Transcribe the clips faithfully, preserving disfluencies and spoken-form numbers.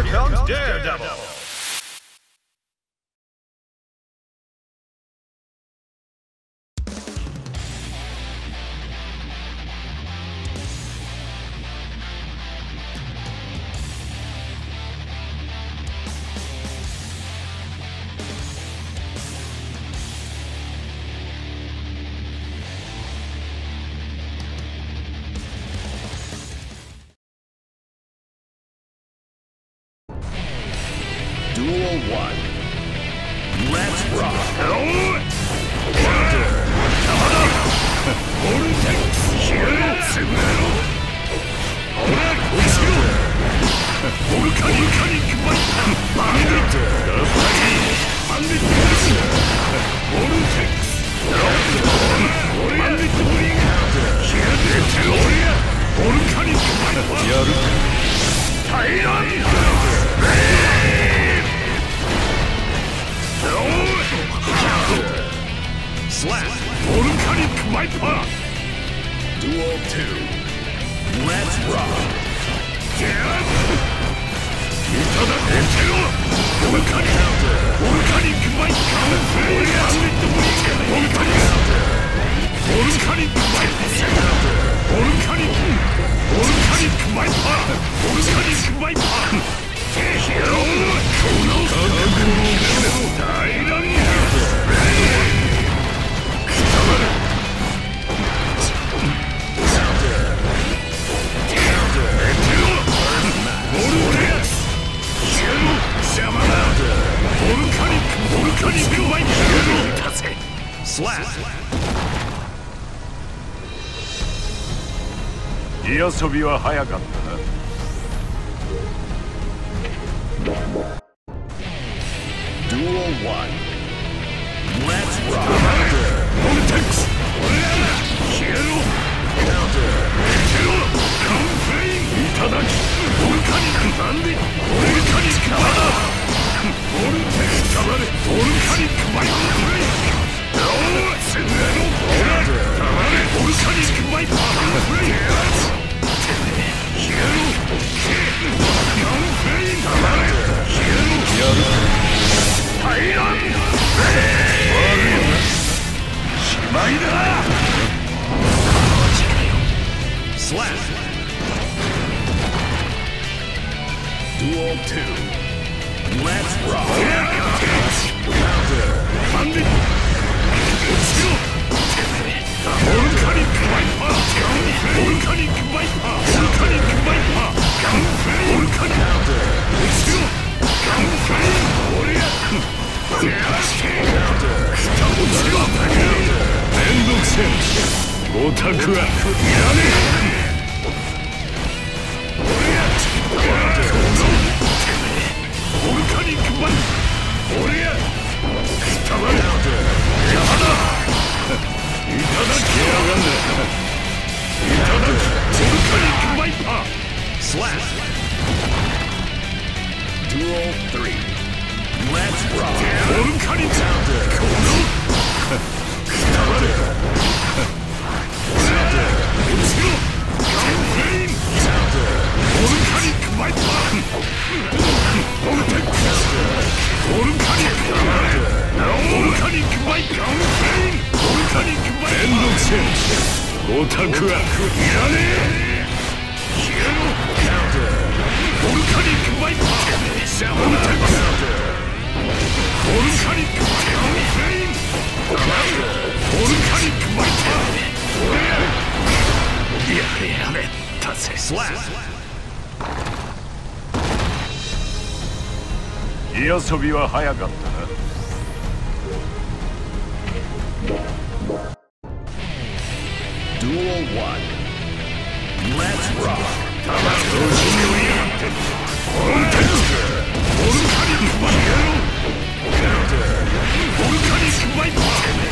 comes Daredevil. Duel one. Let's rock. Counter. Vortex. Volcanic Bandit. Bandit. Vortex. Bandit. Volcanic Tyrant. Slap. Volcanic Viper. Duel two. Let's rock. Volcanic Volcanic Viper. Volcanic Volcanic Volcanic Viper. Volcanic Viper. Slap. 火遊びは早かったな。 Duel one. Let's rock. Vortex. Counter. Counter. いただき。Volcanic Bandit. Volcanic Bandit. Vortex. Volcanic Viper. Volcanic Viper. Slap. Duel two. Let's rock. Counter. Bandit. Volcanic Viper. Volcanic Viper. Volcanic Viper. Volcanic Counter.めんどくせえ。オタクはいらねえ。ボルカニックバイ俺やくたばれやだいただきやがんねいただきボルカニックバイパー Slap. Duel three. Let's rock. ボルカニックこのくたばれ俺や後ろガンフレインボルカニックバイパーボルテックボルカニックボルカニックバイパーボルカニックバイパーめんどくせえオタクはいらねえ消えろボルカニックバイパーボルテックボルカニックバイパーボルカニックバイパーやれやれたぜ Slap. 火遊びは早かったな。 Duel one. Let's rock. 調子に乗りやがってボルテックボルカニックバイパーボルカニックバイパー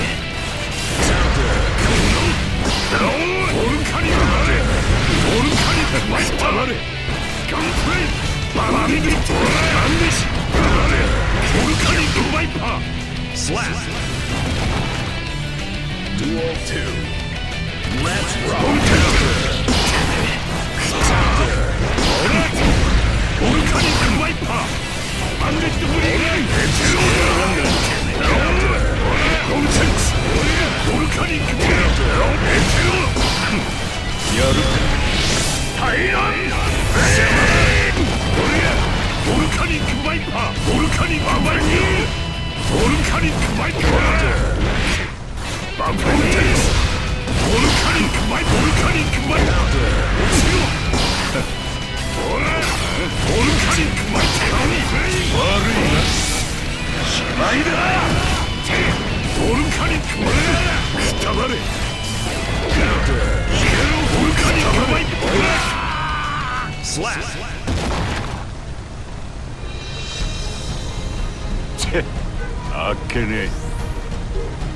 ボルカニックバイボルカニックバイパーガンプレイバランディットバンディッシュボルカニックバイパー Slap. Duel two. Let's rock. Counter. オルカニックワイパーマグネットブリーンエテロロムチェンクスオルカニックブリーンエテロやるタイランオルカニックワイパーオルカニックワイパーオルカニックワイパーバンプロムチェンクスオルカニックワイパーオルカニックワイパー落ちろオルカニックワイパー悪いなしまいだオルカニックワイパーくたばれオルカニックワイパースラッチェあっけねえ